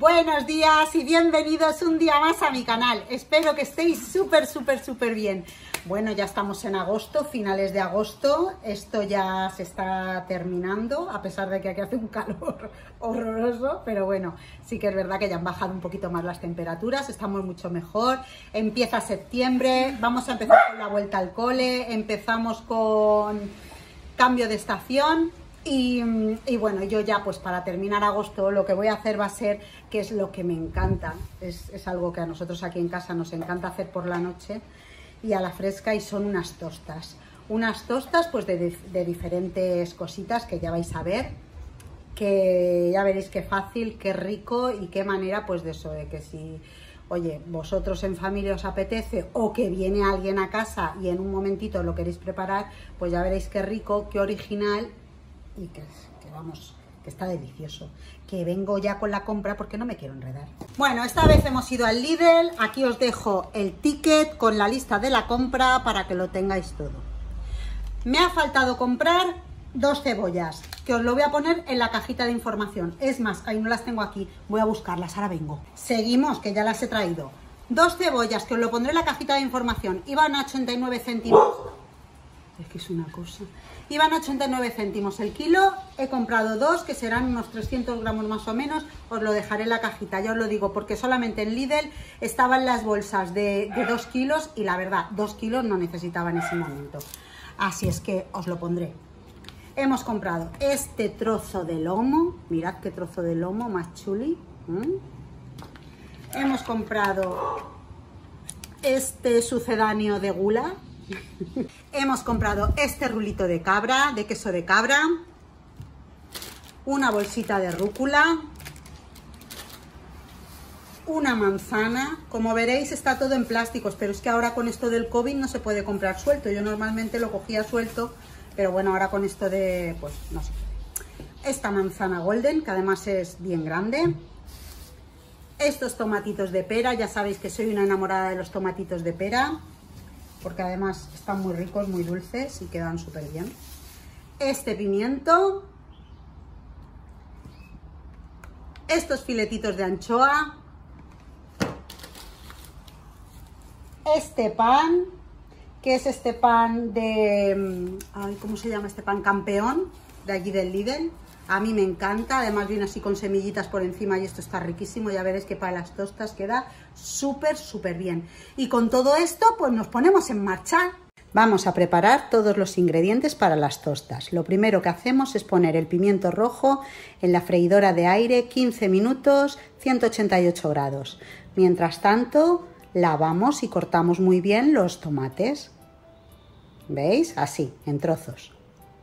Buenos días y bienvenidos un día más a mi canal. Espero que estéis súper bien. Bueno, ya estamos en agosto, finales de agosto. Esto ya se está terminando, a pesar de que aquí hace un calor horroroso. Pero bueno, sí que es verdad que ya han bajado un poquito más las temperaturas. Estamos mucho mejor. Empieza septiembre, vamos a empezar con la vuelta al cole. Empezamos con cambio de estación. Y bueno, yo ya pues para terminar agosto lo que voy a hacer va a ser, que es lo que me encanta, es algo que a nosotros aquí en casa nos encanta hacer por la noche y a la fresca, y son unas tostas pues de diferentes cositas que ya vais a ver, que ya veréis qué fácil, qué rico y qué manera pues de eso, de que si, oye, vosotros en familia os apetece o que viene alguien a casa y en un momentito lo queréis preparar, pues ya veréis qué rico, qué original. Y que vamos, que está delicioso. Que vengo ya con la compra porque no me quiero enredar. Bueno, esta vez hemos ido al Lidl. Aquí os dejo el ticket con la lista de la compra para que lo tengáis todo. Me ha faltado comprar 2 cebollas, que os lo voy a poner en la cajita de información. Es más, ahí no las tengo aquí, voy a buscarlas, ahora vengo. Seguimos, que ya las he traído. 2 cebollas, que os lo pondré en la cajita de información. Iban a 89 céntimos. Es que es una cosa. Iban a 89 céntimos el kilo. He comprado 2, que serán unos 300 gramos más o menos. Os lo dejaré en la cajita, ya os lo digo, porque solamente en Lidl estaban las bolsas de 2 kilos y la verdad, 2 kilos no necesitaba en ese momento. Así es que os lo pondré. Hemos comprado este trozo de lomo. Mirad qué trozo de lomo más chuli. Hemos comprado este sucedáneo de gula. Hemos comprado este rulito de cabra, de queso de cabra, una bolsita de rúcula, una manzana. Como veréis está todo en plásticos, pero es que ahora con esto del COVID no se puede comprar suelto. Yo normalmente lo cogía suelto, pero bueno, ahora con esto de, pues no se puede. Esta manzana golden, que además es bien grande. Estos tomatitos de pera, ya sabéis que soy una enamorada de los tomatitos de pera, porque además están muy ricos, muy dulces y quedan súper bien. Este pimiento, estos filetitos de anchoa, este pan, que es este pan de, ay, ¿cómo se llama este pan? Campeón, de allí del Lidl. A mí me encanta, además viene así con semillitas por encima y esto está riquísimo. Ya veréis que para las tostas queda súper bien. Y con todo esto pues nos ponemos en marcha. Vamos a preparar todos los ingredientes para las tostas. Lo primero que hacemos es poner el pimiento rojo en la freidora de aire 15 minutos, 188 grados. Mientras tanto, lavamos y cortamos muy bien los tomates. ¿Veis? Así, en trozos.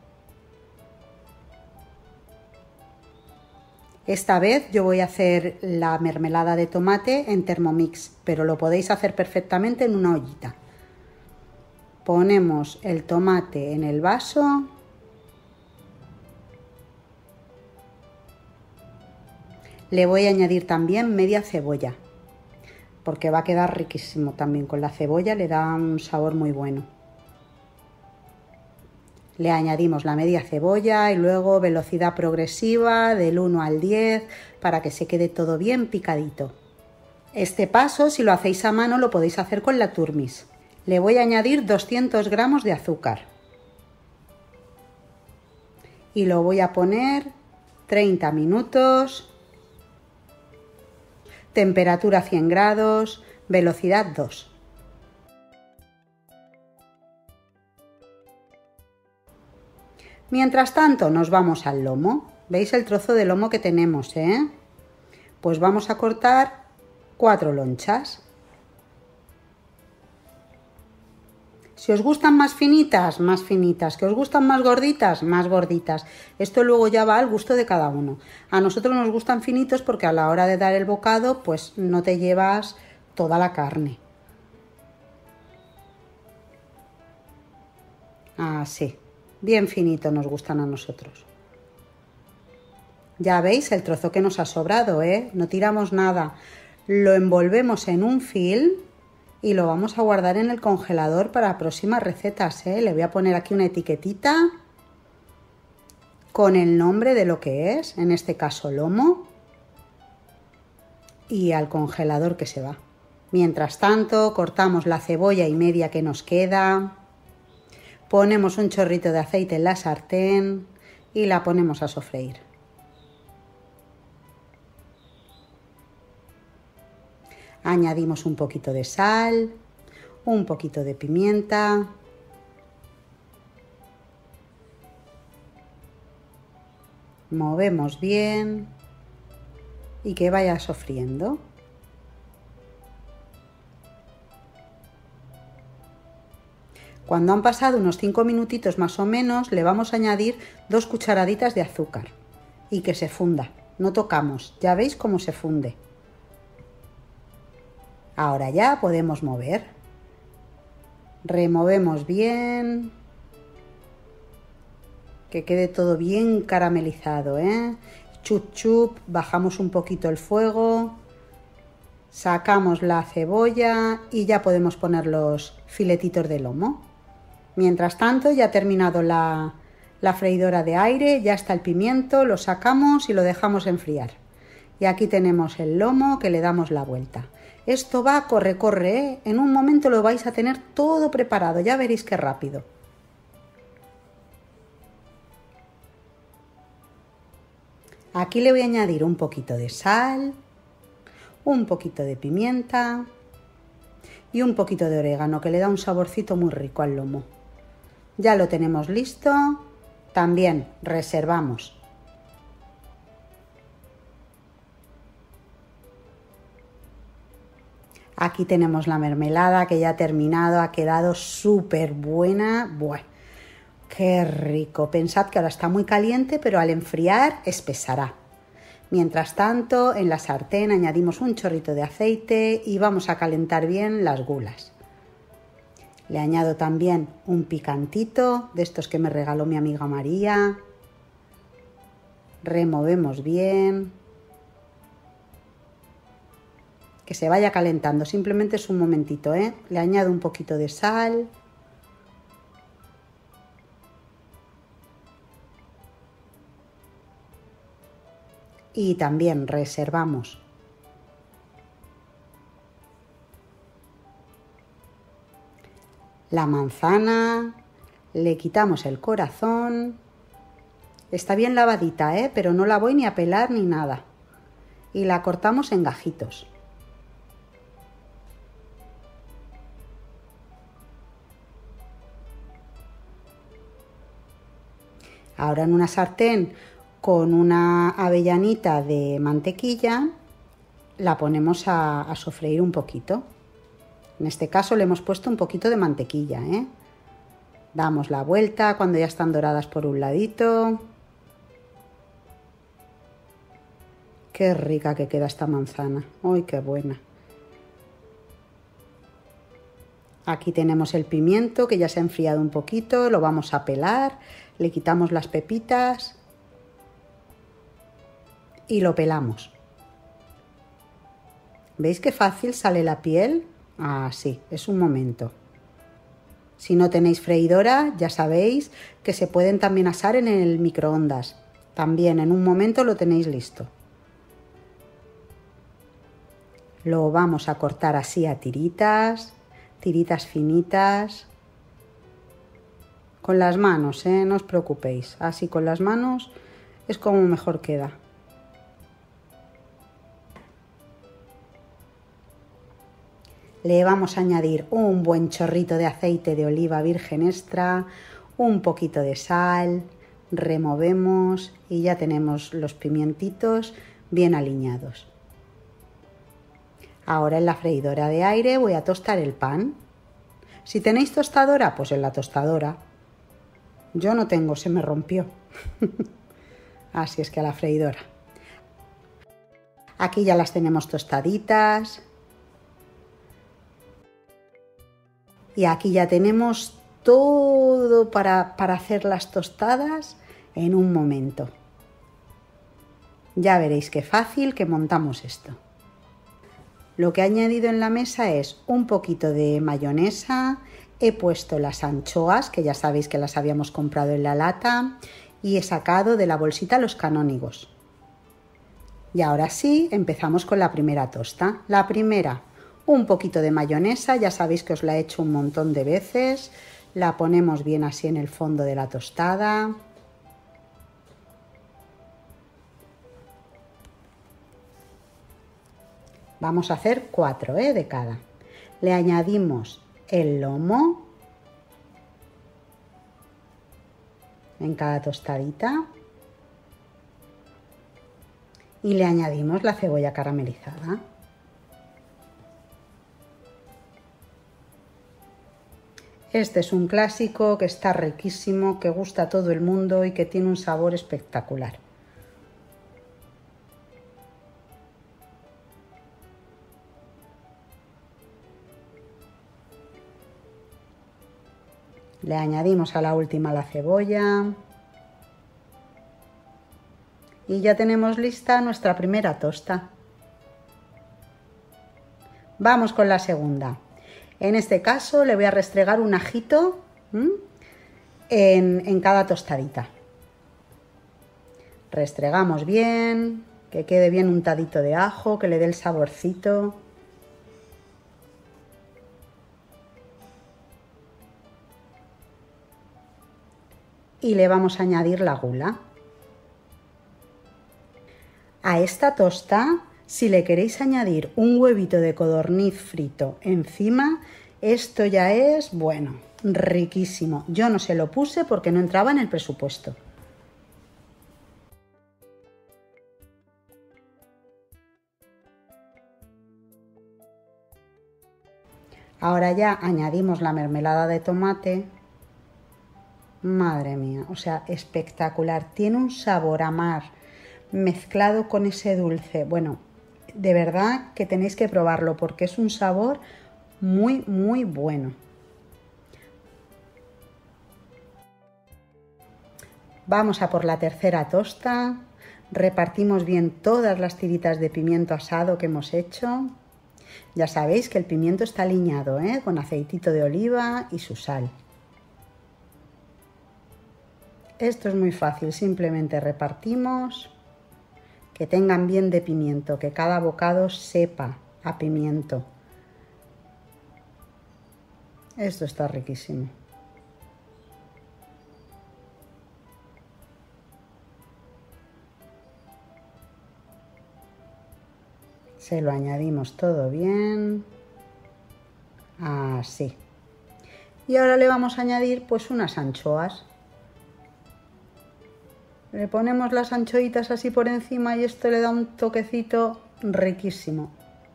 Esta vez yo voy a hacer la mermelada de tomate en Thermomix, pero lo podéis hacer perfectamente en una ollita. Ponemos el tomate en el vaso. Le voy a añadir también media cebolla, porque va a quedar riquísimo también con la cebolla, le da un sabor muy bueno. Le añadimos la media cebolla y luego velocidad progresiva del 1 al 10 para que se quede todo bien picadito. Este paso, si lo hacéis a mano, lo podéis hacer con la Turmis. Le voy a añadir 200 gramos de azúcar. Y lo voy a poner 30 minutos, temperatura 100 grados, velocidad 2. Mientras tanto nos vamos al lomo. ¿Veis el trozo de lomo que tenemos, Pues vamos a cortar 4 lonchas. Si os gustan más finitas, más finitas. Que os gustan más gorditas, más gorditas. Esto luego ya va al gusto de cada uno. A nosotros nos gustan finitos porque a la hora de dar el bocado, pues no te llevas toda la carne. Así. Bien finito nos gustan a nosotros. Ya veis el trozo que nos ha sobrado, no tiramos nada. Lo envolvemos en un film y lo vamos a guardar en el congelador para próximas recetas. Le voy a poner aquí una etiquetita con el nombre de lo que es, en este caso lomo. y al congelador que se va. Mientras tanto, cortamos la cebolla y media que nos queda, ponemos un chorrito de aceite en la sartén y la ponemos a sofreír. Añadimos un poquito de sal, un poquito de pimienta, movemos bien y que vaya sofriendo. Cuando han pasado unos 5 minutitos más o menos, le vamos a añadir 2 cucharaditas de azúcar y que se funda. No tocamos, ya veis cómo se funde. Ahora ya podemos mover. Removemos bien, que quede todo bien caramelizado, Chup chup, bajamos un poquito el fuego, sacamos la cebolla y ya podemos poner los filetitos de lomo. Mientras tanto ya ha terminado la freidora de aire, ya está el pimiento, lo sacamos y lo dejamos enfriar. Y aquí tenemos el lomo que le damos la vuelta. Esto va corre, En un momento lo vais a tener todo preparado, ya veréis qué rápido. Aquí le voy a añadir un poquito de sal, un poquito de pimienta y un poquito de orégano, que le da un saborcito muy rico al lomo. Ya lo tenemos listo, también reservamos. Aquí tenemos la mermelada que ya ha terminado, ha quedado súper buena. ¡Buah! ¡Qué rico! Pensad que ahora está muy caliente, pero al enfriar espesará. Mientras tanto, en la sartén añadimos un chorrito de aceite y vamos a calentar bien las gulas. Le añado también un picantito de estos que me regaló mi amiga María. Removemos bien. Que se vaya calentando, simplemente es un momentito, Le añado un poquito de sal. Y también reservamos la manzana, le quitamos el corazón. Está bien lavadita, pero no la voy ni a pelar ni nada. Y la cortamos en gajitos. Ahora en una sartén con una avellanita de mantequilla la ponemos a sofreír un poquito. En este caso le hemos puesto un poquito de mantequilla, Damos la vuelta cuando ya están doradas por un ladito. Qué rica que queda esta manzana. ¡Ay, qué buena! Aquí tenemos el pimiento que ya se ha enfriado un poquito, lo vamos a pelar, le quitamos las pepitas y lo pelamos. ¿Veis qué fácil sale la piel? Ah, sí, es un momento. Si no tenéis freidora, ya sabéis que se pueden también asar en el microondas. También en un momento lo tenéis listo. Lo vamos a cortar así a tiritas finitas. Con las manos, no os preocupéis. Así con las manos es como mejor queda. Le vamos a añadir un buen chorrito de aceite de oliva virgen extra, un poquito de sal, removemos y ya tenemos los pimientitos bien aliñados. Ahora en la freidora de aire voy a tostar el pan. Si tenéis tostadora, pues en la tostadora. Yo no tengo, se me rompió. Así es que a la freidora. Aquí ya las tenemos tostaditas. Y aquí ya tenemos todo para hacer las tostadas en un momento. Ya veréis qué fácil que montamos esto. Lo que he añadido en la mesa es un poquito de mayonesa, he puesto las anchoas, que ya sabéis que las habíamos comprado en la lata, y he sacado de la bolsita los canónigos. Y ahora sí, empezamos con la primera tosta. La primera, un poquito de mayonesa, ya sabéis que os la he hecho un montón de veces. La ponemos bien así en el fondo de la tostada. Vamos a hacer 4 de cada. Le añadimos el lomo en cada tostadita. Y le añadimos la cebolla caramelizada. Este es un clásico que está riquísimo, que gusta a todo el mundo y que tiene un sabor espectacular. Le añadimos a la última la cebolla. Y ya tenemos lista nuestra primera tosta. Vamos con la segunda. En este caso le voy a restregar un ajito en cada tostadita. Restregamos bien, que quede bien untadito de ajo, que le dé el saborcito. Y le vamos a añadir la gula. A esta tosta, si le queréis añadir un huevito de codorniz frito encima, esto ya es, bueno, riquísimo. Yo no se lo puse porque no entraba en el presupuesto. Ahora ya añadimos la mermelada de tomate. Madre mía, o sea, espectacular. Tiene un sabor a mar mezclado con ese dulce. Bueno, de verdad que tenéis que probarlo porque es un sabor muy, muy bueno. Vamos a por la tercera tosta. Repartimos bien todas las tiritas de pimiento asado que hemos hecho. Ya sabéis que el pimiento está aliñado, con aceitito de oliva y su sal. Esto es muy fácil, simplemente repartimos, que tengan bien de pimiento, que cada bocado sepa a pimiento. Esto está riquísimo. Se lo añadimos todo bien, así. Y ahora le vamos a añadir pues unas anchoas. Le ponemos las anchoitas así por encima y esto le da un toquecito riquísimo.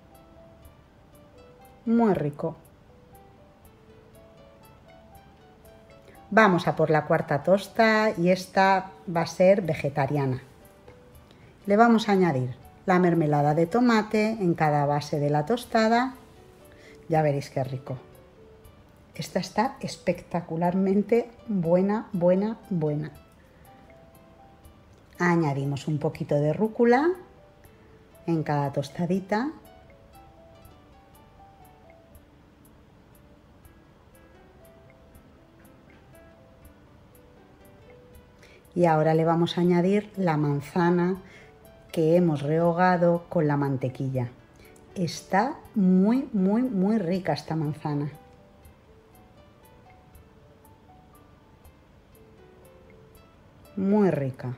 Muy rico. Vamos a por la cuarta tosta y esta va a ser vegetariana. Le vamos a añadir la mermelada de tomate en cada base de la tostada. Ya veréis qué rico. Esta está espectacularmente buena, buena, buena. Añadimos un poquito de rúcula en cada tostadita. Y ahora le vamos a añadir la manzana que hemos rehogado con la mantequilla. Está muy, muy, muy rica esta manzana. Muy rica.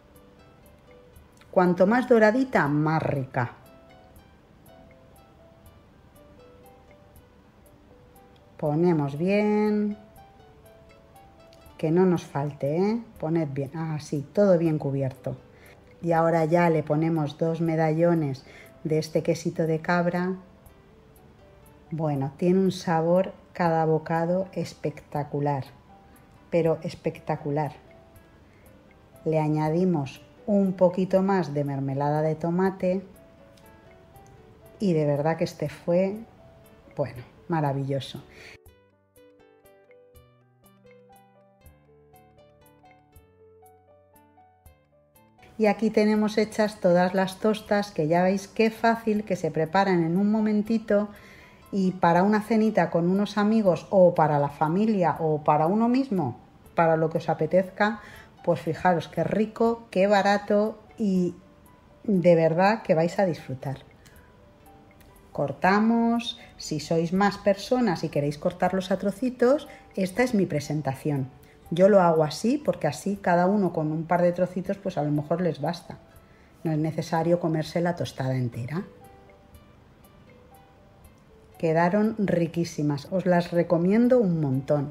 Cuanto más doradita, más rica. Ponemos bien, que no nos falte, Poned bien, así, todo bien cubierto. Y ahora ya le ponemos 2 medallones de este quesito de cabra. Bueno, tiene un sabor cada bocado espectacular, pero espectacular. Le añadimos un poquito más de mermelada de tomate y de verdad que este fue, bueno, maravilloso. Y aquí tenemos hechas todas las tostas, que ya veis qué fácil, que se preparan en un momentito, y para una cenita con unos amigos o para la familia o para uno mismo, para lo que os apetezca, pues fijaros qué rico, qué barato y de verdad que vais a disfrutar. Cortamos, si sois más personas y queréis cortarlos a trocitos, esta es mi presentación. Yo lo hago así porque así cada uno con un par de trocitos pues a lo mejor les basta. No es necesario comerse la tostada entera. Quedaron riquísimas, os las recomiendo un montón.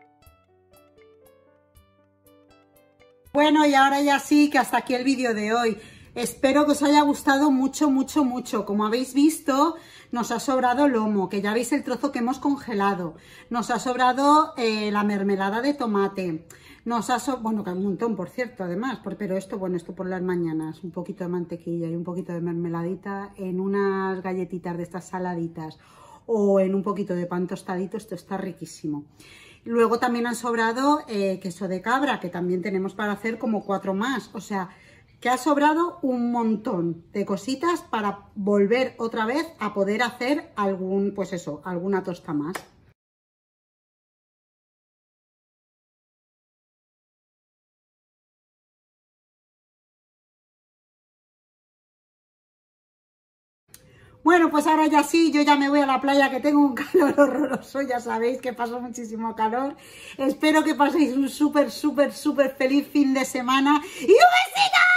Bueno, y ahora ya sí que hasta aquí el vídeo de hoy. Espero que os haya gustado mucho, mucho, mucho. Como habéis visto, nos ha sobrado lomo, que ya veis el trozo que hemos congelado. Nos ha sobrado la mermelada de tomate. Nos ha bueno, que un montón, por cierto, además. Pero esto, bueno, esto por las mañanas. Un poquito de mantequilla y un poquito de mermeladita en unas galletitas de estas saladitas o en un poquito de pan tostadito. Esto está riquísimo. Luego también han sobrado queso de cabra, que también tenemos para hacer como 4 más. O sea, que ha sobrado un montón de cositas para volver otra vez a poder hacer algún, pues eso, alguna tosta más. Bueno, pues ahora ya sí, yo ya me voy a la playa, que tengo un calor horroroso, ya sabéis que paso muchísimo calor. Espero que paséis un súper, súper, súper feliz fin de semana y ¡un besito!